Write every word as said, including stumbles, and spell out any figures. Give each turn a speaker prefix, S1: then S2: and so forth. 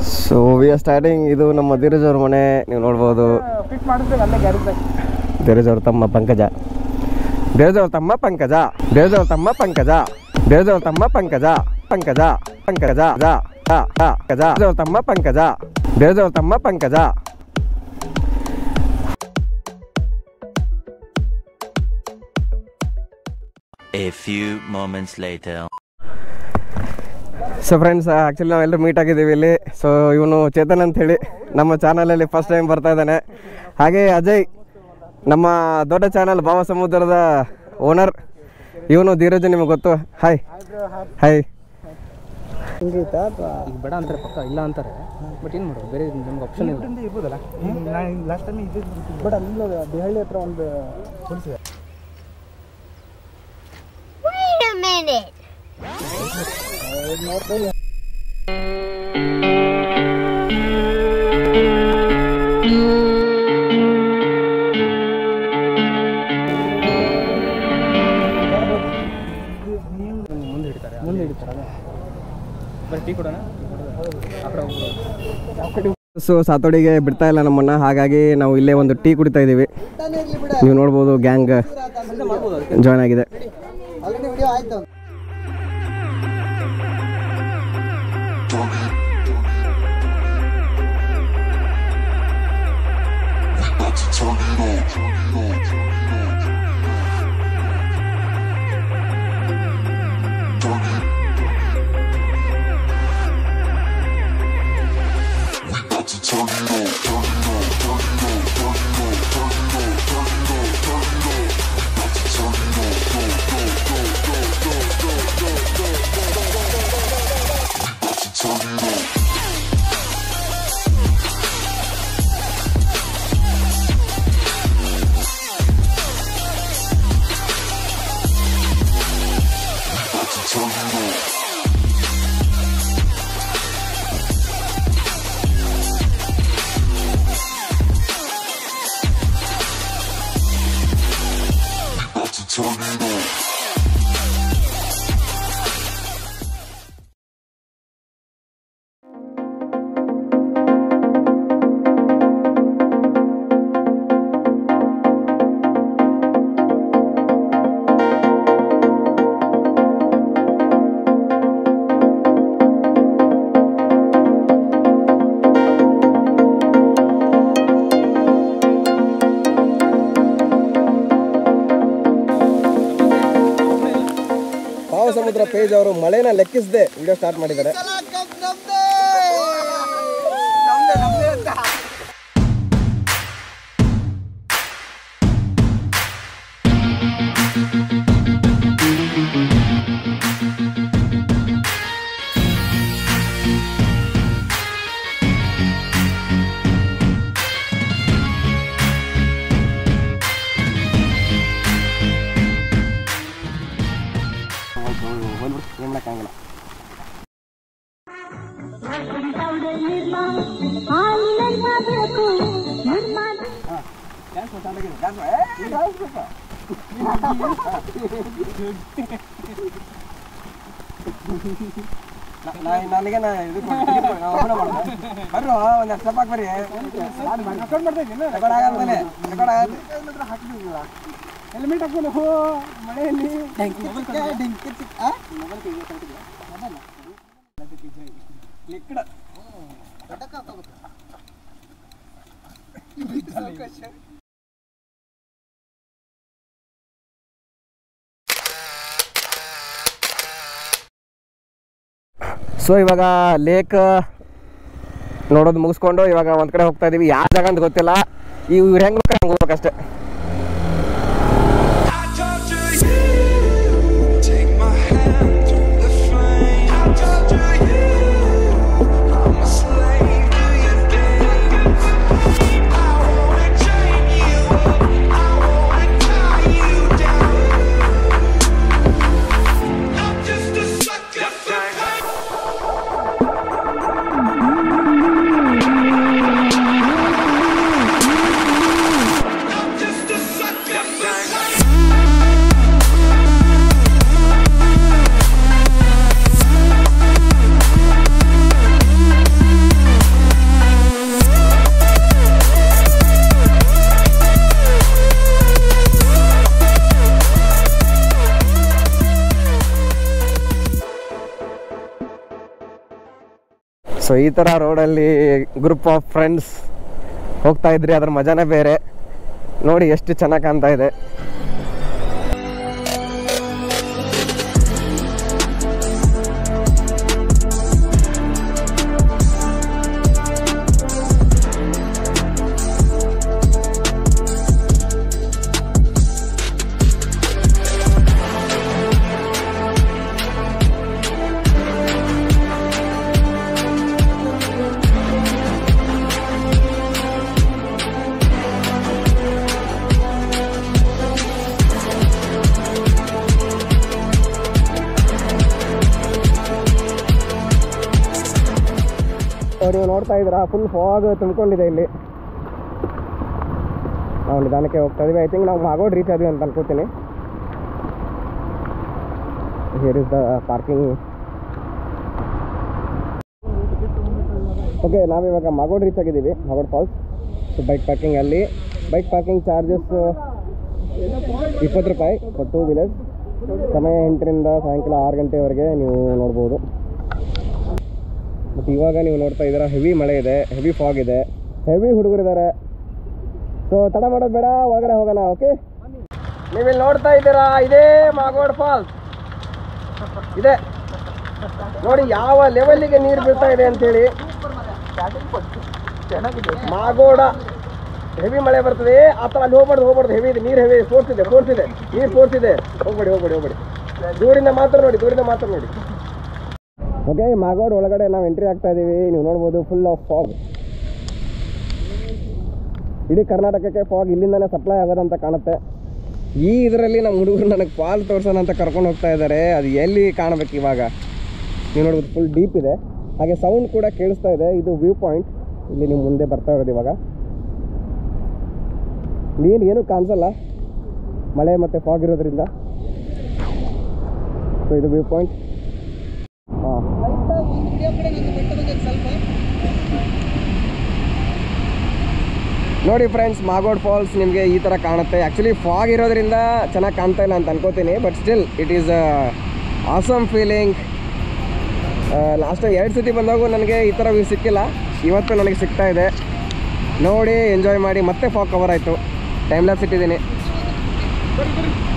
S1: So we are starting. ಇದು ನಮ್ಮ ಧೀರಜ್ ಅವ್ರ ಮನೆ, ನೀವು ನೋಡ್ಬೋದು. ಧೀರಜ್ ಅವ್ರ ತಮ್ಮ ಪಂಕಜ, ಧೀರಜ್ ಅವ್ರ ತಮ್ಮ ಪಂಕಜ, ಧೀರಜ್ ಅವ್ರ ತಮ್ಮ ಪಂಕಜ, ಧೀರಜ್ ಅವ್ರ ತಮ್ಮ ಪಂಕಜ, ಪಂಕಜ ಪಂಕಜ ಜ ಕಜ ಅವ್ರ ತಮ್ಮ ಪಂಕಜ, ಧೀರಜ್ ಅವ್ರ ತಮ್ಮ Pankaja.
S2: A few moments later.
S1: So friends, actually ನಾವೆಲ್ಲರೂ ಮೀಟ್ ಆಗಿದ್ದೀವಿ ಇಲ್ಲಿ. ಸೊ ಇವನು ಚೇತನ್ ಅಂಥೇಳಿ ನಮ್ಮ ಚಾನಲಲ್ಲಿ ಫಸ್ಟ್ ಟೈಮ್ ಬರ್ತಾ ಇದ್ದಾನೆ. ಹಾಗೆ ಅಜಯ್, ನಮ್ಮ ದೊಡ್ಡ ಚಾನಲ್ ಭಾವ ಸಮುದ್ರದ ಓನರ್. ಇವನು ಧೀರಜ್, ನಿಮಗೆ ಗೊತ್ತು. Hi hi.
S3: ಈಗ ಬೇಡ ಅಂತಾರೆ, ಪಕ್ಕ ಇಲ್ಲ ಅಂತಾರೆ. ಬಟ್ ಏನು ಮಾಡೋದು, ಬೇರೆ ನಮ್ಗೆ ಆಪ್ಷನ್ ಇಲ್ಲ ಇರ್ಬೋದಲ್ಲ. ಲಾಸ್ಟ್ ಟೈಮ್ ಇದು ಬಟ್ ಅಲ್ಲಿ ದೇಹಳ್ಳಿ ಹತ್ರ ಒಂದು ಹೊಲಿಸಿದೆ.
S4: Wait a minute.
S3: ಮುಂದೆ ಹಿಡಿತಾರೆ ಮುಂದೆ ಹಿಡಿತಾರೆ ಬರೀ ಟೀ ಕೊಡೋಣ.
S1: ಸೊ ಸಾತೋಡಿಗೆ ಬಿಡ್ತಾ ಇಲ್ಲ ನಮ್ಮನ್ನ, ಹಾಗಾಗಿ ನಾವು ಇಲ್ಲೇ ಒಂದು ಟೀ ಕುಡಿತಾ ಇದ್ದೀವಿ. ನೀವು ನೋಡ್ಬೋದು, ಗ್ಯಾಂಗ್ ಜಾಯ್ನ್ ಆಗಿದೆ. ಸಮುದ್ರ ಪೇಜ್ ಅವರು ಮಳೆನ ಲೆಕ್ಕಿಸದೆ ವಿಡಿಯೋ ಸ್ಟಾರ್ಟ್ ಮಾಡಿದ್ದಾರೆ. ಏನಾಗಲ್ಲ. ನನಗೆ ನಾ ಇದು ಬರ್ರಿ ಒಂದು ಸ್ಟೆಪ್ ಹಾಕಿ ಬರ್ರಿ. ರೆಕಾರ್ಡ್ ಆಗಲ್ದಾನೆ ರೆಕಾರ್ಡ್ ಆಗತ್ತೆ. ಹೆಲ್ಮೆಟ್ ಹಾಕೊಂಡು ಮಳೆಯಲ್ಲಿ ಸೊ ಇವಾಗ ಲೇಕ್ ನೋಡೋದು ಮುಗಿಸ್ಕೊಂಡು ಇವಾಗ ಒಂದು ಕಡೆ ಹೋಗ್ತಾ ಇದೀವಿ. ಯಾವ ಜಾಗ ಅಂತ ಗೊತ್ತಿಲ್ಲ, ಇವ್ರು ಹೆಂಗೆ ಬೇಕಾದ್ರೆ ಹಂಗೆ ಹೋಗ್ಬೇಕಷ್ಟೆ.
S5: Just
S1: ಸೊ ಈ ಥರ ರೋಡಲ್ಲಿ ಗ್ರೂಪ್ ಆಫ್ ಫ್ರೆಂಡ್ಸ್ ಹೋಗ್ತಾ ಇದ್ರಿ, ಅದ್ರ ಮಜಾನೇ ಬೇರೆ. ನೋಡಿ ಎಷ್ಟು ಚೆನ್ನಾಗಿ ಕಾಣ್ತಾ ಇದೆ. ನೀವು ನೋಡ್ತಾ ಇದ್ದೀರಾ ಫುಲ್ ಫಾಗ್ ತುಂಬಿಕೊಂಡಿದೆ ಇಲ್ಲಿ. ನಾವು ನಿಧಾನಕ್ಕೆ ಹೋಗ್ತಾ ಇದೀವಿ. ಐ ಥಿಂಕ್ ನಾವು ಮಾಗೋಡ್ ರೀಚ್ ಆದ್ವಿ ಅಂತ ಅನ್ಕೋತೀನಿ. Here is the parking. Okay, ನಾವಿವಾಗ ಮಾಗೋಡ್ ರೀಚ್ ಆಗಿದ್ದೀವಿ, Magod falls. So bike parking ಅಲ್ಲಿ ಬೈಕ್ ಪಾರ್ಕಿಂಗ್ ಚಾರ್ಜಸ್ ಇಪ್ಪತ್ತು ರೂಪಾಯಿ ಫಾರ್ ಟೂ ವೀಲರ್ಸ್. ಸಮಯ ಎಂಟರಿಂದ ಸಾಯಂಕಾಲ ಆರು ಗಂಟೆವರೆಗೆ ನೀವು ನೋಡ್ಬೋದು. ಮತ್ತು ಇವಾಗ ನೀವು ನೋಡ್ತಾ ಇದ್ದೀರಾ ಹೆವಿ ಮಳೆ ಇದೆ, ಹೆವಿ ಫಾಗ್ ಇದೆ, ಹೆವಿ ಹುಡುಗರಿದ್ದಾರೆ. ಸೊ ತಡ ಮಾಡೋದು ಬೇಡ, ಒಳಗಡೆ ಹೋಗೋಣ. ಓಕೆ, ನೀವಿಲ್ಲಿ ನೋಡ್ತಾ ಇದ್ದೀರಾ ಇದೇ ಮಾಗೋಡ್ ಫಾಲ್ಸ್ ಇದೆ. ನೋಡಿ ಯಾವ ಲೆವೆಲ್ಲಿಗೆ ನೀರು ಬೀಳ್ತಾ ಇದೆ ಅಂತೇಳಿ. ಮಾಗೋಡ ಹೆವಿ ಮಳೆ ಬರ್ತದೆ, ಆ ಥರ ಅಲ್ಲಿ ಹೋಗ್ಬಾರ್ದು ಹೋಗ್ಬಾರ್ದು ಹೆವಿ ಇದೆ, ನೀರು ಹೆವಿ ಫೋರ್ಸ್ ಇದೆ, ಫೋರ್ಸ್ ಇದೆ, ನೀರು ಫೋರ್ಸ್ ಇದೆ. ಹೋಗ್ಬೇಡಿ ಹೋಗ್ಬೇಡಿ ಹೋಗ್ಬೇಡಿ ದೂರಿಂದ ಮಾತ್ರ ನೋಡಿ, ದೂರಿಂದ ಮಾತ್ರ ನೋಡಿ. ಓಕೆ, ಮಾಗೋಡ್ ಒಳಗಡೆ ನಾವು ಎಂಟ್ರಿ ಆಗ್ತಾ ಇದ್ದೀವಿ. ನೀವು ನೋಡ್ಬೋದು ಫುಲ್ ಆಫ್ ಫಾಗ್. ಇಡೀ ಕರ್ನಾಟಕಕ್ಕೆ ಫಾಗ್ ಇಲ್ಲಿಂದನೇ ಸಪ್ಲೈ ಆಗೋದಂತ ಕಾಣುತ್ತೆ. ಈ ಇದರಲ್ಲಿ ನಮ್ಮ ಹುಡುಗರು ನನಗೆ ಫಾಲ್ ತೋರ್ಸೋಣ ಅಂತ ಕರ್ಕೊಂಡು ಹೋಗ್ತಾ ಇದ್ದಾರೆ. ಅದು ಎಲ್ಲಿ ಕಾಣಬೇಕು ಇವಾಗ? ನೀವು ನೋಡ್ಬೋದು ಫುಲ್ ಡೀಪ್ ಇದೆ, ಹಾಗೆ ಸೌಂಡ್ ಕೂಡ ಕೇಳಿಸ್ತಾ ಇದೆ. ಇದು ವ್ಯೂ ಪಾಯಿಂಟ್, ಇಲ್ಲಿ ನೀವು ಮುಂದೆ ಬರ್ತಾ ಇರೋದು. ಇವಾಗ ನೀನು ಏನೂ ಕಾಣಿಸಲ್ಲ, ಮಳೆ ಮತ್ತು ಫಾಗ್ ಇರೋದ್ರಿಂದ. ಸೊ ಇದು ವ್ಯೂ ಪಾಯಿಂಟ್. ಹಾಂ, ನೋಡಿ ಫ್ರೆಂಡ್ಸ್, ಮಾಗೋಡ್ ಫಾಲ್ಸ್ ನಿಮಗೆ ಈ ಥರ ಕಾಣುತ್ತೆ. ಆ್ಯಕ್ಚುಲಿ ಫಾಗ್ ಇರೋದ್ರಿಂದ ಚೆನ್ನಾಗಿ ಕಾಣ್ತಾ ಇಲ್ಲ ಅಂತ ಅನ್ಕೋತೀನಿ, but still it is awesome feeling. Last time ಎರಡು ಸತಿ ಬಂದಾಗೂ ನನಗೆ ಈ ಥರ ವ್ಯೂ ಸಿಕ್ಕಿಲ್ಲ, ಇವತ್ತು ನನಗೆ ಸಿಗ್ತಾ ಇದೆ. ನೋಡಿ ಎಂಜಾಯ್ ಮಾಡಿ. ಮತ್ತೆ ಫಾಗ್ ಕವರ್ ಆಯಿತು, ಟೈಮ್ ಲ್ಯಾಪ್ಸ್ ಇಟ್ಟಿದ್ದೀನಿ.